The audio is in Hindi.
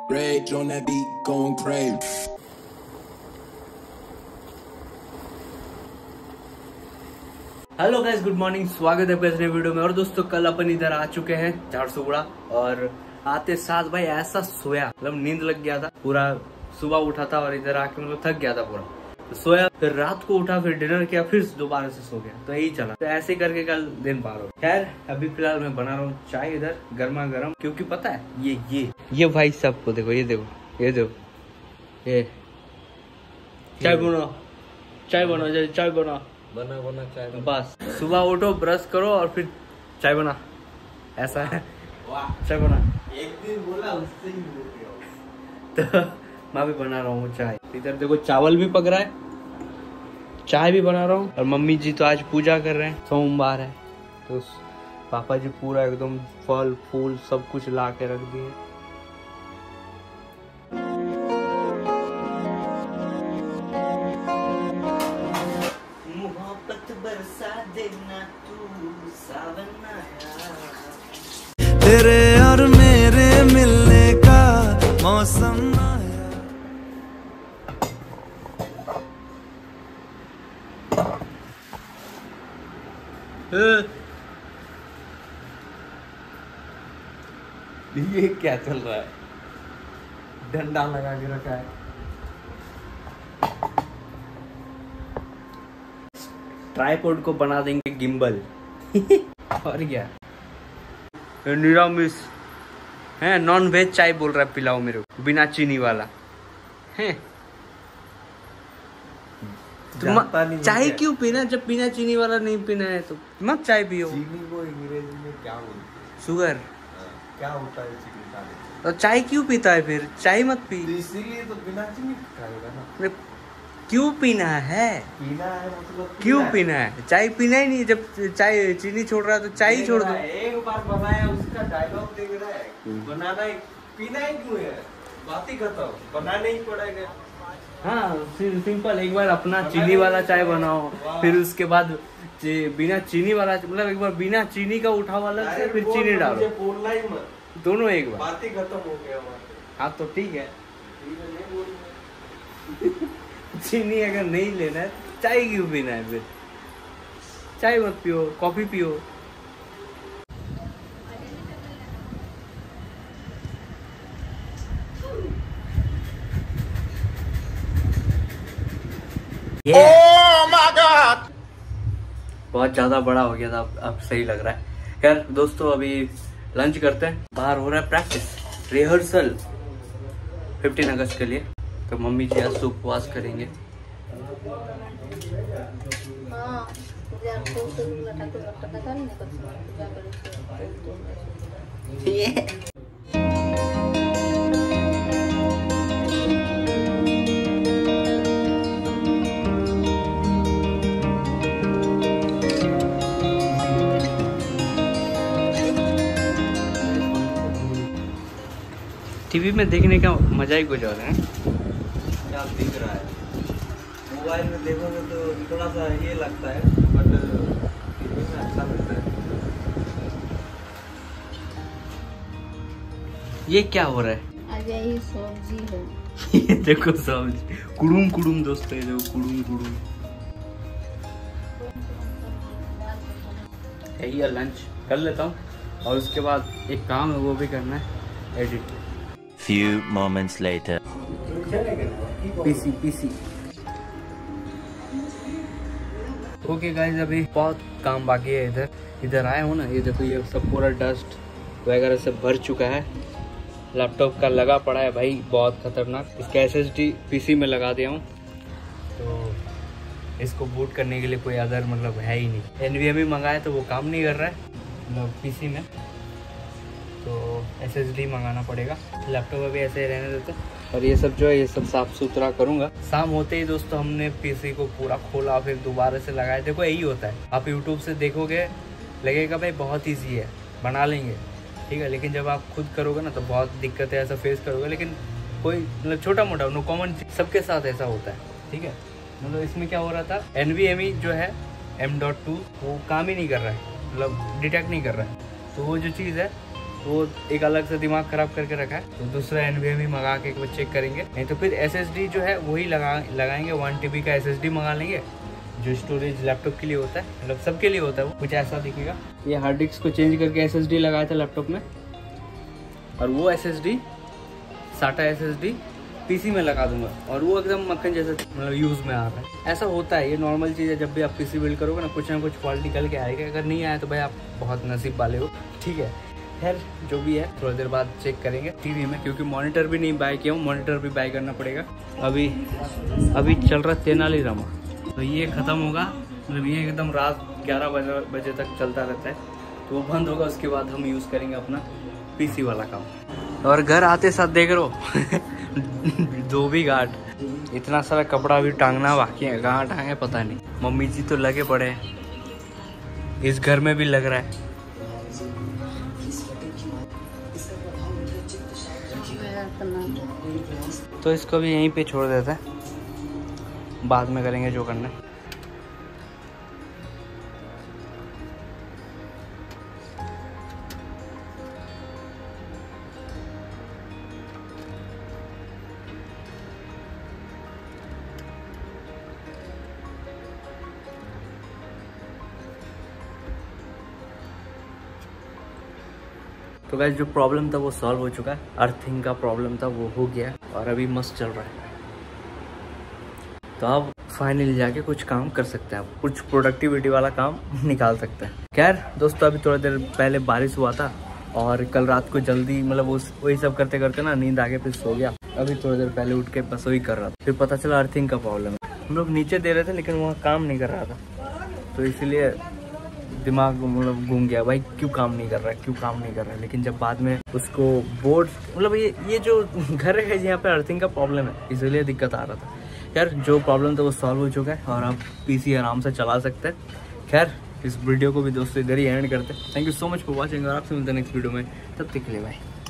Rage on that beat, going crazy. Hello guys, good morning. स्वागत है आपका इस नए वीडियो में। और दोस्तों, कल अपन इधर आ चुके हैं झारसुगुड़ा और आते साथ भाई ऐसा सोया, मतलब नींद लग गया था पूरा। सुबह उठा था और इधर आके मतलब थक गया था पूरा, तो सोया। फिर रात को उठा, फिर डिनर किया, फिर दोबारा से सो गया। तो यही चला, तो ऐसे करके कल दिन पार हो। खैर, अभी फिलहाल मैं बना रहा हूँ चाय इधर गर्मा गर्म, क्योंकि पता है ये भाई सबको देखो, ये देखो, ये चाय बनाओ, चाय बना चाय। बस सुबह उठो, ब्रश करो और फिर चाय बना, ऐसा है। चाय बना, एक दिन बोला उससे ही हो गया। तो मैं भी बना रहा हूँ चाय। इधर देखो, चावल भी पक रहा है, चाय भी बना रहा हूँ। और मम्मी जी तो आज पूजा कर रहे हैं, सोमवार है। तो पापा जी पूरा एकदम फल फूल सब कुछ ला के रख दिए। तेरे और मेरे मिलने का मौसम आया। ये क्या चल रहा है? डंडा लगा के रखा है। ट्राइपॉड को बना देंगे गिम्बल। और क्या, निरामिष है, नॉन वेज चाय बोल रहा है, पिलाओ मेरे को बिना चीनी वाला है। चाय क्यों पीना जब बिना चीनी वाला नहीं पीना है? तो मत चाय पियो। चीनी को अंग्रेजी में क्या बोलते हैं? शुगर। क्या होता है चीनी खाने? तो चाय क्यों पीता है फिर? चाय मत पी। इसीलिए तो बिना चीनी खाएगा ना। क्यों पीना है? पीना है मतलब क्यों पीना है? चाय पीना ही नहीं। जब चाय चीनी छोड़ रहा है तो चाय ही छोड़ दो। एक बार बनाया, उसका डायलॉग देख रहा है। बनाना ही, पीना ही क्यों है? बात ही खत्म, बनाने ही पड़ेगा। हाँ, सिंपल। एक बार अपना चीनी वाला चाय बनाओ, फिर उसके बाद बिना चीनी वाला, मतलब एक बार बिना चीनी का उठा वाला से फिर चीनी डालो। बोलना ही मत, दोनों एक बार। बात ही खत्म हो गया। हाँ तो ठीक है। चीनी अगर नहीं लेना है, चाय क्यों पीना है फिर? चाय मत पियो, कॉफी पियो। Oh my God! बहुत ज्यादा बड़ा हो गया था, अब सही लग रहा है। खैर दोस्तों, अभी लंच करते हैं। बाहर हो रहा है प्रैक्टिस, रिहर्सल 15 अगस्त के लिए। तो मम्मी जी आज उपवास करेंगे। टीवी में देखने का मजा ही कुछ और है। क्या दिख रहा है? मोबाइल में देखोगे तो थोड़ा सा ये लगता है, बट टीवी में अच्छा लगता है। ये क्या हो रहा है? आज यही सब्जी है। ये देखो सब्जी, कुड़ुम कुड़ुम दोस्तों, ये देखो कुड़ुम कुड़ुम। यही है, लंच कर लेता हूँ और उसके बाद एक काम है वो भी करना है, edit. Few moments later. PC. Okay guys, अभी बहुत काम बाकी है। इधर आए हो ना, ये देखो, ये सब पूरा डस्ट वगैरह सब भर चुका है। लैपटॉप का लगा पड़ा है भाई, बहुत खतरनाक। इसका SSD पीसी में लगा दिया हूँ, तो इसको बूट करने के लिए कोई अदर मतलब है ही नहीं। NVMe मंगाया तो वो काम नहीं कर रहा है, मतलब पीसी में, तो SSD मंगाना पड़ेगा। लैपटॉप अभी ऐसे ही रहने देते। और ये सब जो है, ये सब साफ सुथरा करूंगा। शाम होते ही दोस्तों हमने पीसी को पूरा खोला, फिर दोबारा से लगाया। देखो यही होता है, आप यूट्यूब से देखोगे लगेगा भाई बहुत ईजी है, बना लेंगे, ठीक है। लेकिन जब आप खुद करोगे ना तो बहुत दिक्कत है, ऐसा फेस करोगे। लेकिन कोई मतलब छोटा मोटा नो कॉमन सबके साथ ऐसा होता है, ठीक है। मतलब इसमें क्या हो रहा था, NVMe जो है M.2 वो काम ही नहीं कर रहा है, मतलब डिटेक्ट नहीं कर रहा है। तो वो जो चीज़ है वो एक अलग से दिमाग खराब करके रखा है, तो दूसरा NVMe मंगा के एक बार चेक करेंगे। नहीं तो फिर SSD जो है वही लगाएंगे, 1 TB का SSD मंगा लेंगे, जो स्टोरेज लैपटॉप के लिए होता है, मतलब सबके लिए होता है, वो कुछ ऐसा दिखेगा। ये हार्ड डिस्क को चेंज करके SSD लगाया था लैपटॉप में, और वो SSD SATA SSD PC में लगा दूंगा, और वो एकदम मक्खन जैसा मतलब यूज़ में आ रहा है। ऐसा होता है, ये नॉर्मल चीज़ है। जब भी आप PC बिल्ड करोगे ना कुछ फॉल्ट निकल के आएगा। अगर नहीं आया तो भाई आप बहुत नसीब वाले हो, ठीक है। खैर जो भी है थोड़ी देर बाद चेक करेंगे टीवी में, क्योंकि मॉनिटर भी नहीं बाय किया हूँ, मॉनिटर भी बाय करना पड़ेगा। अभी चल रहा तेनालीरामा, तो ये ख़त्म होगा, मतलब ये एकदम रात 11 बजे तक चलता रहता है, तो वो बंद होगा। उसके बाद हम यूज़ करेंगे अपना PC वाला काम। और घर आते साथ देख रहे हो धोबी घाट, इतना सारा कपड़ा भी टांगना बाकी है, कहाँ टांगे पता नहीं। मम्मी जी तो लगे पड़े हैं, इस घर में भी लग रहा है। तो इसको भी यहीं पे छोड़ देते हैं, बाद में करेंगे जो करना है। तो गाइस जो प्रॉब्लम था वो सॉल्व हो चुका है, अर्थिंग का प्रॉब्लम था वो हो गया, और अभी मस्त चल रहा है। तो अब फाइनली जाके कुछ काम कर सकते हैं, आप कुछ प्रोडक्टिविटी वाला काम निकाल सकते हैं। खैर दोस्तों, अभी थोड़ी देर पहले बारिश हुआ था, और कल रात को जल्दी मतलब वही सब करते करते ना नींद आगे फिर सो गया। अभी थोड़ी देर पहले उठ के बस वही कर रहा था, फिर पता चला अर्थिंग का प्रॉब्लम है। हम लोग नीचे दे रहे थे लेकिन वहाँ काम नहीं कर रहा था, तो इसलिए दिमाग मतलब घूम गया, भाई क्यों काम नहीं कर रहा है। लेकिन जब बाद में उसको बोर्ड मतलब ये जो घर है यहाँ पे अर्थिंग का प्रॉब्लम है, इसलिए दिक्कत आ रहा था। खैर जो प्रॉब्लम था वो सॉल्व हो चुका है, और अब PC आराम से चला सकते हैं। खैर इस वीडियो को भी दोस्तों इधर ही एंड करते हैं। Thank you so much for watching, और आपसे मिलते हैं नेक्स्ट वीडियो में, तब तक के लिए बाय।